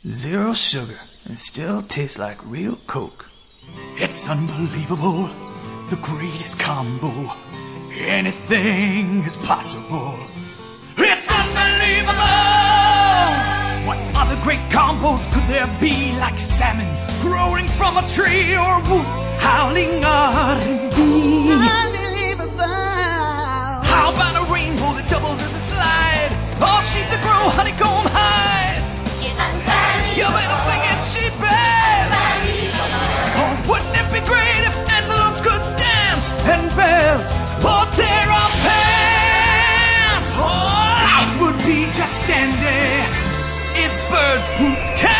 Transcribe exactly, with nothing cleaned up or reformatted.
Zero sugar and still tastes like real Coke. It's unbelievable, the greatest combo. Anything is possible. It's unbelievable! What other great combos could there be? Like salmon roaring from a tree, or wolf howling R and B. Unbelievable! How about a rainbow that doubles as a slide? Or sheep that grow honeycomb hides? It's unbelievable! You better sing it, sheepies! Oh, wouldn't it be great if antelopes could dance and bears or tear our pants? Oh, life would be just dandy if birds pooped cans.